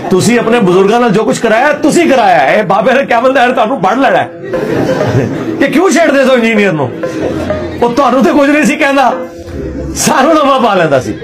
ਤੁਸੀਂ ਆਪਣੇ ਬਜ਼ੁਰਗਾਂ ਨਾਲ ਜੋ ਕੁਝ ਕਰਾਇਆ ਤੁਸੀਂ ਕਰਾਇਆ ਹੈ। ਬਾਬੇ ਨੇ ਕਿਆ ਬੰਦਾ ਤੁਹਾਨੂੰ ਪੜ ਲੈਣਾ ਕਿ ਕਿਉਂ ਛੇੜਦੇ ਸੋ ਇੰਜੀਨੀਅਰ ਨੂੰ? ਉਹ ਤੁਹਾਨੂੰ ਤੇ ਕੁਝ ਨਹੀਂ ਸੀ ਕਹਿੰਦਾ, ਸਾਨੂੰ ਨਵਾਂ ਪਾ ਲੈਂਦਾ ਸੀ।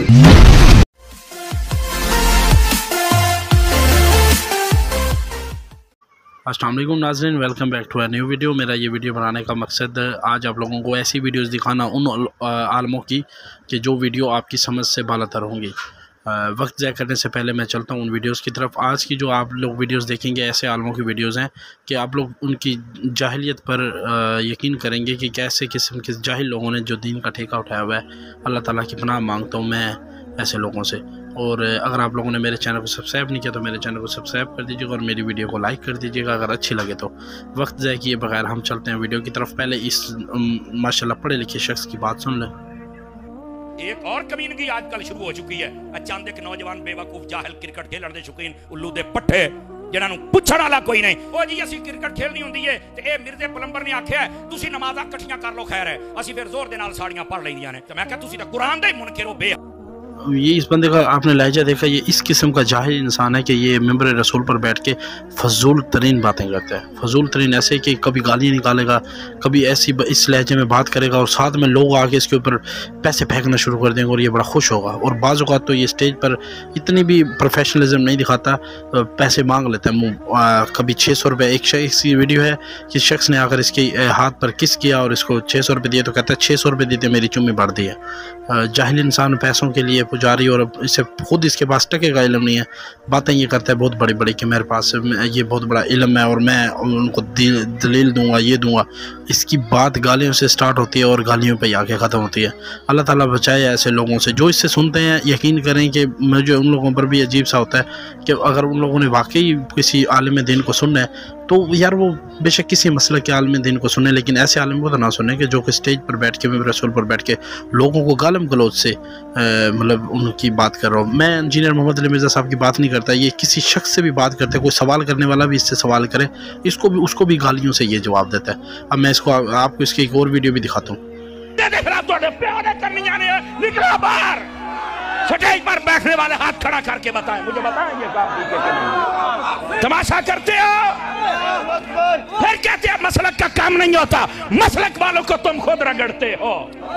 अस्सलाम वालेकुम नाज़रीन, welcome back to a new video. मेरा ये वीडियो बनाने का मकसद आज आप लोगों को ऐसी वीडियोस दिखाना उन आलमों की कि जो वीडियो आपकी समझ से बालातर होंगी। वक्त ज़ाया करने से पहले मैं चलता हूँ उन वीडियोस की तरफ। आज की जो आप लोग वीडियोस देखेंगे ऐसे आलमों की वीडियोस हैं कि आप लोग उनकी जाहिलियत पर यकीन करेंगे कि कैसे किस्म के जाहिल लोगों ने जो दीन का ठेका उठाया हुआ है। अल्लाह ताला की पनाह मांगता हूँ मैं ऐसे लोगों से। और अगर आप लोगों ने मेरे चैनल को सब्सक्राइब नहीं किया तो मेरे चैनल को सब्सक्राइब कर दीजिएगा और मेरी वीडियो को लाइक कर दीजिएगा अगर अच्छी लगे तो। वक्त ज़ाया किए बगैर हम चलते हैं वीडियो की तरफ। पहले इस माशाल्लाह पढ़े लिखे शख्स की बात सुन लें। एक और कमीनगी आजकल शुरू हो चुकी है। अचानक एक नौजवान बेवकूफ जाहिल क्रिकेट खेलण दे शौकीन उल्लू दे पट्ठे जिन्हां नूं पुछण वाला कोई नहीं, ओ जी असीं क्रिकेट खेलनी हुंदी है ते ए मिर्जे पलंबर ने आखिया तुसीं नमाज़ां इकट्ठियां कर लो, खैर है असीं फिर जोर दे नाल साड़ियां पढ़ लैंदियां ने। ते मैं कहा तुसीं तां कुरान दे मुनकिर हो। बे ये इस बंदे का आपने लहजा देखा, ये इस किस्म का जाहिल इंसान है कि ये मिंबर रसूल पर बैठ के फजूल तरीन बातें करता है। फजूल तरीन ऐसे कि कभी गालियाँ निकालेगा, कभी ऐसी इस लहजे में बात करेगा और साथ में लोग आके इसके ऊपर पैसे फेंकना शुरू कर देंगे और ये बड़ा खुश होगा। और बाज़ औक़ात तो ये स्टेज पर इतनी भी प्रोफेशनलिज्म नहीं दिखाता, पैसे मांग लेता है। कभी 600 रुपये एक शख्स की वीडियो है कि शख्स ने आकर इसके हाथ पर किस किया और इसको 600 रुपये दिए तो कहता है 600 रुपये देते मेरी चुम्मी बढ़ दी है। जाहिल इंसान पैसों के लिए पुजारी और इसे खुद इसके पास टके का इल्म नहीं है, बातें ये करता है बहुत बड़ी बड़ी कि मेरे पास ये बहुत बड़ा इल्म है और मैं उनको दलील दूंगा, ये दूंगा। इसकी बात गालियों से स्टार्ट होती है और गालियों पे आके ख़त्म होती है। अल्लाह ताला बचाए ऐसे लोगों से। जो इससे सुनते हैं यकीन करें कि मुझे उन लोगों पर भी अजीब सा होता है कि अगर उन लोगों ने वाकई किसी आलिम दीन को सुनना है तो यार वो बेशक किसी मसले के आलिम दीन को सुने, लेकिन ऐसे आलिम को तो ना सुने कि जो कि स्टेज पर बैठ के मिंबर रसूल पर बैठ के लोगों को गालम गलौज से मतलब उनकी बात कर रहा हूँ। मैं इंजीनियर मोहम्मद अली मिर्ज़ा साहब की बात नहीं करता, ये किसी शख्स से भी बात करते, कोई सवाल करने वाला भी इससे सवाल करे इसको भी उसको भी गालियों से ये जवाब देता है। अब मैं इसको आपको इसकी एक और वीडियो भी दिखाता हूँ। स्टेज पर बैठने वाले हाथ खड़ा करके बताएं, मुझे बताएं ये काम तमाशा करते हो, फिर कहते हैं मसलक का काम नहीं होता, मसलक वालों को तुम खुद रगड़ते हो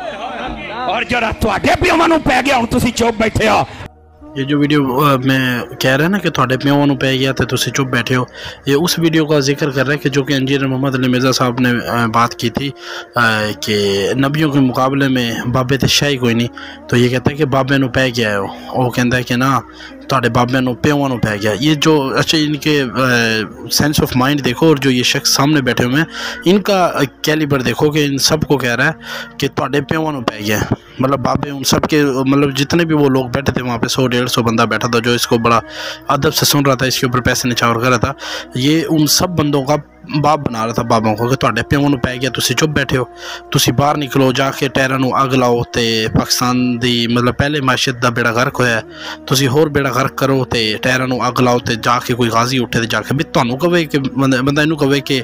और जरा तुहाडे पिओवां नूं पै गया हुण तुसीं चुप बैठे हो। ये जो वीडियो मैं कह रहा है ना कि थोड़े प्यों नूं पै गया तो तुसीं चुप बैठे हो, ये उस वीडियो का जिक्र कर रहा है कि जो कि इंजीनियर मोहम्मद अली मिर्ज़ा साहब ने बात की थी कि नबियों के मुकाबले में बाबे ते शाही कोई नहीं। तो ये कहता है कि बाबे नूं पै गया है, वो कहता है कि ना थोड़े बाबे नूं प्यों नूं पै गया। ये जो अच्छा इनके सेंस ऑफ माइंड देखो और जो ये शख्स सामने बैठे हुए हैं इनका कैलिबर देखो कि इन सब को कह रहा है कि थोड़े प्यों नूं पै गया। मतलब बाबे उन सब के मतलब जितने भी वो लोग बैठे थे वहाँ पे 100-150 बंदा बैठा था जो इसको बड़ा अदब से सुन रहा था, इसके ऊपर पैसे निछावर कर रहा था, ये उन सब बंदों का बाप बना रहा था बाबों को कि तुहाडे प्यों नूं पै गया, तुसीं चुप बैठे हो, तुसीं बाहर निकलो जाके टायरां नूं अग लाओ ते पाकिस्तान दी मतलब पहले मैशत दा बेड़ा गर्क होया, तुसीं होर बेड़ा गर्क करो ते टायरां नूं अग लाओ ते जाके कोई गाजी उठे ते जाके भी तुहानूं कहे कि बंदा इनू कहे कि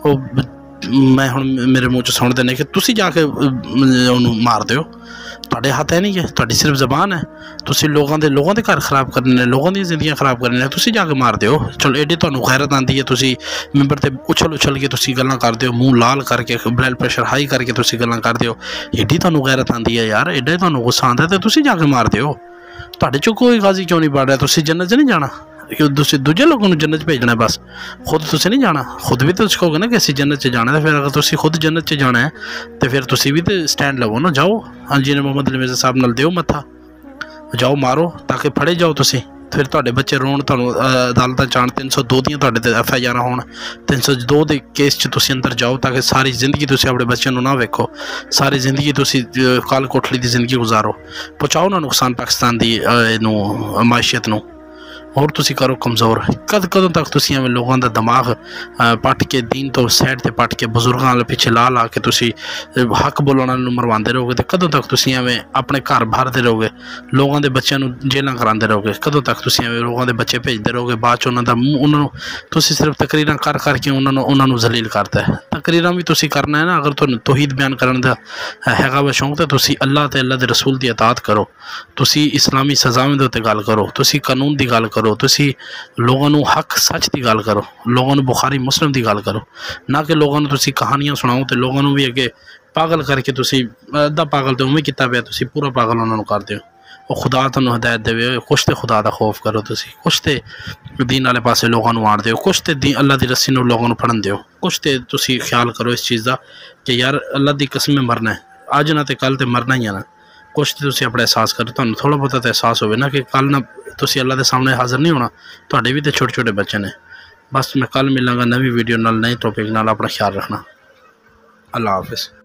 मैं हुण मेरे मुँह च सुन देने कि तुसीं जाके उन्होंने मार दो, तुहाडे हाथ है नहीं है, तुहाडी सिर्फ जबान है, तुसीं लोगों दे घर खराब करने, लोगों दी जिंदगियां खराब करने, तुसीं जाके मार दो। चलो एडी तुहानूं गैरत आंदी है, तुसीं मिंबर ते उछल के तुसीं गल्लां करदे हो, मूँह लाल करके ब्लड प्रेशर हाई करके तुसीं गल्लां करदे हो, एडी तुहानूं गैरत आंदी है यार, एडा तुहानूं गुस्सा आंदा ते तुसीं जाके मार दो। तुहाडे चों कोई गाजी क्यों नहीं पड़ रहा? तुसीं जन्नत च नहीं जाना, तुसीं दूजे लोगों को जन्नत भेजना है, बस खुद तुसीं नहीं जाना। खुद भी तो कहोगे ना कि असीं जन्नत च जाना है, फिर अगर तुसीं खुद जन्नत च जाना है तो फिर तुसीं भी तो स्टैंड लवो ना, जाओ इंजीनियर मोहम्मद अली मिर्ज़ा साहब नाल दिओ मत्था, जाओ मारो ताकि फड़े जाओ तुसीं, फिर तुहाडे बच्चे रोण, तुहानूं अदालतां चाण 302 दियां तुहाडे ते FIR होण, 302 दे केस च तुसीं अंदर जाओ ताकि सारी जिंदगी तुसीं अपने बच्चों नूं ना वेखो, सारी जिंदगी तुसीं काल कोठली दी जिंदगी गुजारो, पहुँचाओ ना नुकसान पाकिस्तान दी माशियत नूं। और तुसी करो कमज़ोर। कदों तक तुसी एवं लोगों का दिमाग पट के दीन तो सैड से पट के बुजुर्गों वाले पिछे ला ला के तुसी हक बोलने वालों मरवाते रहोगे, तो कदों तक तुसी एवं अपने घर भरते रहोगे, लोगों के बच्चों जेलों कराते रहोगे, कदों तक तुसी एवं लोगों के बच्चे भेजते रहोगे, बाद च उन्होंने तुसी सिर्फ तकरीरां कर करके उन्होंने जलील करता है। तकरीरां भी तुसी करना है ना, अगर तुहानूं तौहीद बयान करने का हैगा वा शौक तो तुसी अल्लाह ते अल्लाह दे रसूल की इताअत करो, तुसी इस्लामी सज़ावां दे उत्ते गल करो, तुसी कानून की गल करो, کرو تسی لوگوں نو حق سچ دی گل کرو لوگوں نو بخاری مسلم دی گل کرو نہ کہ لوگوں نو تسی کہانیاں سناؤ تے لوگوں نو بھی اگے پاگل کر کے تسی ادھا پاگل تے اوویں کیتا پیا تسی پورا پاگل انہاں نو کر دیو او خدا تانوں ہدایت دے کچھ تے خدا دا خوف کرو تسی کچھ تے دین والے پاسے لوگوں نو آن دیو کچھ تے اللہ دی رسی نو لوگوں نو پڑھن دیو کچھ تے تسی خیال کرو اس چیز دا کہ یار اللہ دی قسم میں مرنا ہے اج نہ تے کل تے مرنا ہی ہے نا کچھ تے تسی اپنا احساس کرو تانوں تھوڑا بہت تے احساس ہوئے نا کہ کل نہ تسی اللہ دے سامنے حاضر نہیں ہونا تہاڈے بھی تے چھوٹے چھوٹے بچے نے بس میں کل ملاں گا نوی ویڈیو نال نئی ٹاپک نال اپنا خیال رکھنا اللہ حافظ